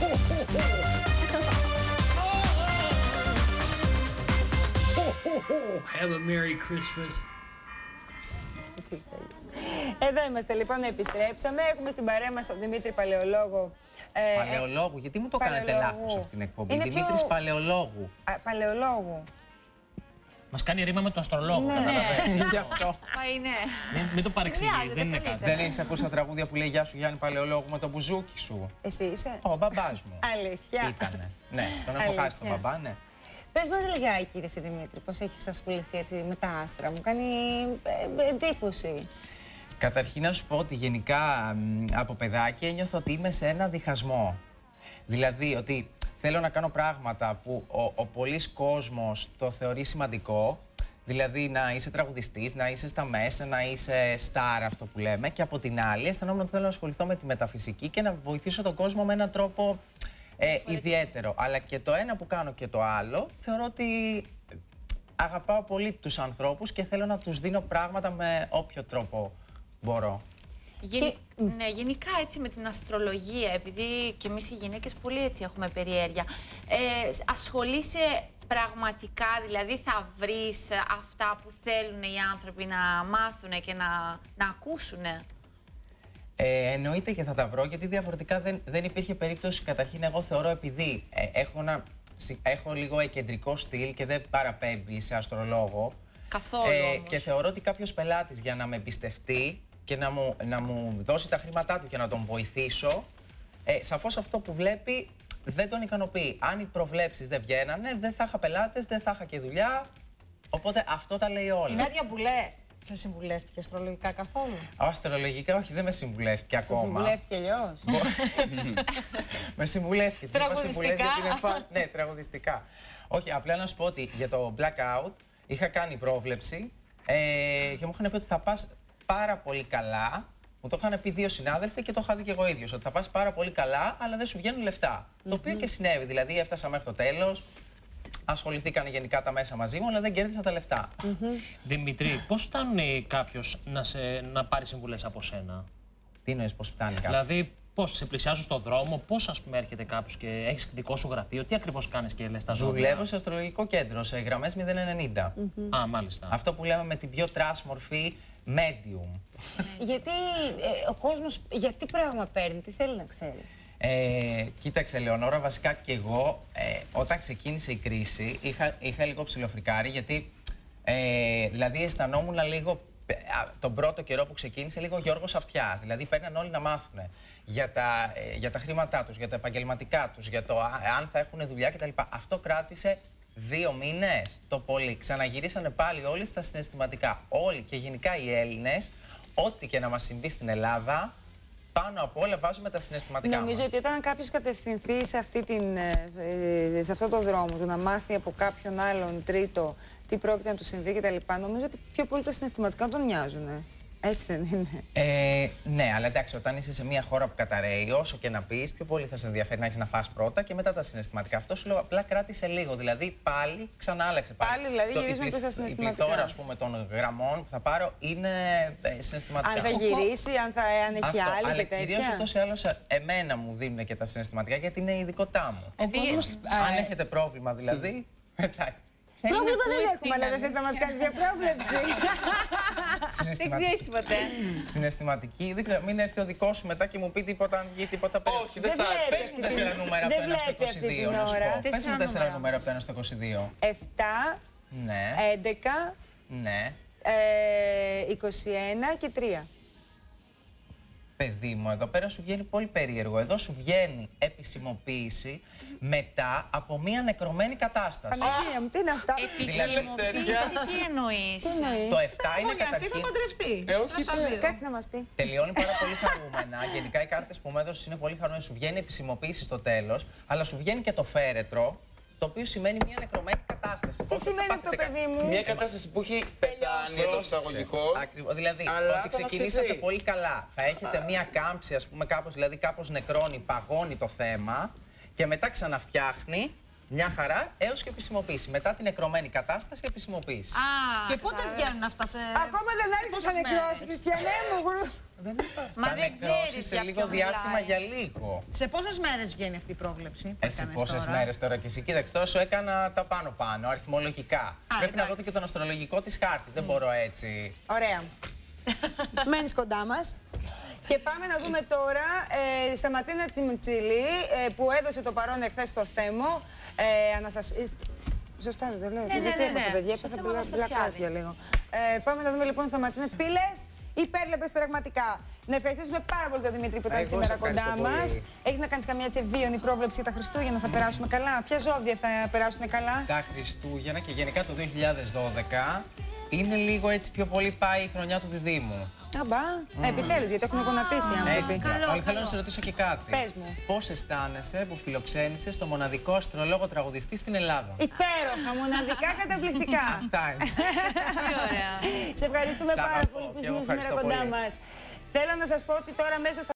Have a Merry Christmas. Εδώ είμαστε λοιπόν, επιστρέψαμε. Έχουμε στην παρέα μας τον Δημήτρη Παλαιολόγο. Παλαιολόγου, γιατί μου το κάνετε λάθος αυτή την εκπομπή? Είναι Δημήτρης πιο... Παλαιολόγου. Παλαιολόγου. Μας κάνει ρήμα με το αστρολόγο. Ναι. Γι' αυτό. Πάει, ναι. Μην το παρεξηγείς, δεν είναι κάτι. Δεν έχεις ακούσει τα τραγούδια που λέει «Γεια σου Γιάννη Παλαιολόγου» με το μπουζούκι σου? Εσύ είσαι? Ο μπαμπάς μου. Αλήθεια? Ήτανε. Ναι, τον έχω χάσει τον μπαμπά, ναι. Πες μας λιγάκι, κύριε Δημήτρη, πώς έχεις ασχοληθεί έτσι με τα άστρα. Μου κάνει εντύπωση. Καταρχήν να σου πω ότι γενικά από παιδάκι ένιωθα ότι είμαι σε ένα διχασμό. Δηλαδή ότι θέλω να κάνω πράγματα που ο πολύς κόσμος το θεωρεί σημαντικό. Δηλαδή να είσαι τραγουδιστής, να είσαι στα μέσα, να είσαι στάρ, αυτό που λέμε. Και από την άλλη αισθανόμουν ότι θέλω να ασχοληθώ με τη μεταφυσική και να βοηθήσω τον κόσμο με έναν τρόπο ιδιαίτερο. Αλλά και το ένα που κάνω και το άλλο θεωρώ ότι αγαπάω πολύ τους ανθρώπους και θέλω να τους δίνω πράγματα με όποιο τρόπο μπορώ. Ναι, γενικά έτσι με την αστρολογία, επειδή και εμείς οι γυναίκες πολύ έτσι έχουμε περιέργεια, ασχολείσαι πραγματικά, δηλαδή θα βρεις αυτά που θέλουν οι άνθρωποι να μάθουν και να ακούσουν? Εννοείται και θα τα βρω, γιατί διαφορετικά δεν υπήρχε περίπτωση. Καταρχήν εγώ θεωρώ, επειδή έχω λίγο εκεντρικό στυλ και δεν παραπέμπει σε αστρολόγο. Καθόλου όμως. Και θεωρώ ότι κάποιος πελάτης για να με εμπιστευτεί και να μου δώσει τα χρήματά του και να τον βοηθήσω, σαφώς αυτό που βλέπει δεν τον ικανοποιεί. Αν οι προβλέψεις δεν βγαίνανε, δεν θα είχα πελάτες, δεν θα είχα και δουλειά. Οπότε αυτό τα λέει όλα. Η Νάντια Μπουλέ σε συμβουλεύτηκε αστρολογικά καθόλου? Αστρολογικά όχι, δεν με συμβουλεύτηκε ακόμα. Σε συμβουλεύτηκε αλλιώς? Με συμβουλεύτηκε. Τραγουδιστικά? Ναι, τραγουδιστικά. Όχι, απλά να σου πω ότι για το blackout είχα κάνει πρόβλεψη και μου είχαν πει ότι θα πας πάρα πολύ καλά. Μου το είχαν πει δύο συνάδελφοι και το είχα δει και εγώ ίδιος. Ότι θα πας πάρα πολύ καλά, αλλά δεν σου βγαίνουν λεφτά. Το οποίο και συνέβη. Δηλαδή έφτασα μέχρι το τέλος. Ασχοληθήκαν γενικά τα μέσα μαζί μου, αλλά δεν κέρδισα τα λεφτά. Δημητρή, πώς φτάνει κάποιος να πάρει συμβουλές από σένα? Τι εννοείς πώς φτάνει κάποιος? Δηλαδή, πώς σε πλησιάζουν στον δρόμο, πώς ας πούμε έρχεται κάποιος και έχεις δικό σου γραφείο, τι ακριβώς κάνεις και λες τα ζώδια? Δουλεύω σε αστρολογικό κέντρο, σε γραμμές 090. Α, μάλιστα. Αυτό που λέμε με την πιο trash μορφή, medium. Γιατί ο κόσμος, γιατί πράγμα παίρνει, τι θέλει να ξέρει? Κοίταξε, Λεωνόρα, βασικά και εγώ όταν ξεκίνησε η κρίση είχα λίγο ψιλοφρικάρει, γιατί δηλαδή αισθανόμουν λίγο τον πρώτο καιρό που ξεκίνησε λίγο Γιώργος Αυτιάς. Δηλαδή παίρναν όλοι να μάθουν για τα χρήματά τους, για τα επαγγελματικά τους, για το αν θα έχουν δουλειά κτλ. Αυτό κράτησε 2 μήνες το πολύ. Ξαναγυρίσανε πάλι όλοι στα συναισθηματικά. Όλοι και γενικά οι Έλληνες, ό,τι και να μας συμβεί στην Ελλάδα, πάνω απ' όλα βάζουμε τα συναισθηματικά. Νομίζω ότι όταν κάποιος κατευθυνθεί σε αυτό το δρόμο, του να μάθει από κάποιον άλλον τρίτο τι πρόκειται να του συμβεί κτλ., νομίζω ότι πιο πολύ τα συναισθηματικά τον νοιάζουν. Έτσι δεν είναι? Ναι, αλλά εντάξει, όταν είσαι σε μια χώρα που καταραίει, όσο και να πεις, πιο πολύ θα σε ενδιαφέρει να έχεις να φας πρώτα και μετά τα συναισθηματικά. Αυτό σου λέω απλά κράτησε λίγο. Δηλαδή πάλι ξανά άλλαξε. Πάλι δηλαδή γυρίζουμε πίσω στα συναισθηματικά. Η πληθώρα, ας πούμε, των γραμμών που θα πάρω είναι συναισθηματικά. Αν θα γυρίσει, αν έχει άλλη αλλά και τέτοια. κυρίως ούτως ή άλλως εμένα μου δίνουν και τα συναισθηματικά, γιατί είναι η ειδικότητά μου. Αν έχετε πρόβλημα δηλαδή, εντάξει. Πρόβλημα δεν έχουμε, αλλά δεν θες να μας κάνεις μια πρόβλεψη? Δεν ξέρεις ποτέ. Στην αισθηματική, δεν ξέρω, μην έρθει ο δικός σου μετά και μου πει τίποτα, αν βγει τίποτα πέρα. Όχι, δεν θα έρθει. Πες μου 4 νούμερα από το 1 στο 22, να σου πω. Πες μου 4 νούμερα από το 1 στο 22. 7, Ναι. 11, Ναι. 21 και 3. Παιδί μου, εδώ πέρα σου βγαίνει πολύ περίεργο. Εδώ σου βγαίνει επισημοποίηση μετά από μια νεκρωμένη κατάσταση. Παναγία μου, τι είναι αυτά? Επισημοποίηση, τι εννοείς? Το 7 είναι Αυτή θα καταρχήν. παντρευτεί. Κάτσε να μας πει. Τελειώνει πάρα πολύ χαρούμενα. Γενικά οι κάρτες που μου έδωσες είναι πολύ χαρούμενες. Σου βγαίνει επισημοποίηση στο τέλος, αλλά σου βγαίνει και το φέρετρο, το οποίο σημαίνει μια νεκρωμένη κατάσταση. Τι σημαίνει αυτό, παιδί μου? Μια κατάσταση που έχει πεθάνει εντός εισαγωγικών. Δηλαδή, ότι ξεκινήσατε πολύ καλά. Θα έχετε μια κάμψη, ας πούμε, κάπως, δηλαδή κάπως νεκρώνει, παγώνει το θέμα και μετά ξαναφτιάχνει μια χαρά έως και επισημοποίηση. Μετά την νεκρωμένη κατάσταση, επισημοποίηση. Και πότε βγαίνουν αυτά σε... Ακόμα δεν άρχισε να νεκρώσει, Χριστιανέ μου. Μα θα δεν νεκρώσει ξέρεις σε για λίγο ποιον διάστημα μιλάει. για λίγο. Σε πόσες μέρες βγαίνει αυτή η πρόβλεψη που Σε έκανες πόσες τώρα? μέρες τώρα και εσύ, κοίταξε, τόσο έκανα τα πάνω-πάνω, αριθμολογικά. Πρέπει να δω εντάξει. και τον αστρολογικό της χάρτη. Δεν μπορώ έτσι. Ωραία. Μένεις κοντά μας. Και πάμε να δούμε τώρα στα Ματίνα Τσιμιτσίλη που έδωσε το παρόν εχθές στο Θέμο. Σωστά δεν το λέω. Ναι, Γιατί ναι, έπαθα, ναι. παιδιά, Στο έπαθα Θέμο πολλά Αναστασιάδη. πλακάκια λίγο. Πάμε να δούμε λοιπόν στα Ματίνα φίλες. Υπέρλεπες πραγματικά. Να ευχαριστήσουμε πάρα πολύ τον Δημήτρη που ήταν Εγώ σήμερα σε ευχαριστώ κοντά μας. πολύ. Έχεις να κάνεις καμία έτσι ευίωνη πρόβλεψη για τα Χριστούγεννα, θα περάσουμε καλά? Ποια ζώδια θα περάσουν καλά? Τα Χριστούγεννα και γενικά το 2012 είναι λίγο έτσι πιο πολύ πάει η χρονιά του διδήμου. Αμπά, επιτέλους, γιατί έχουν γονατίσει οι άνθρωποι. Έτσι, καλό, αλλά θέλω καλό. να σε ρωτήσω και κάτι. Πες μου. Πώς αισθάνεσαι που φιλοξένησες το μοναδικό αστρολόγο τραγουδιστή στην Ελλάδα? Υπέροχα, μοναδικά, καταπληκτικά. Αυτά είναι. Τι ωραία. Σε ευχαριστούμε Σ' πάρα αγαπώ πολύ που και εγώ ήσουν σήμερα ευχαριστώ κοντά πολύ. μας. Θέλω να σας πω ότι τώρα μέσω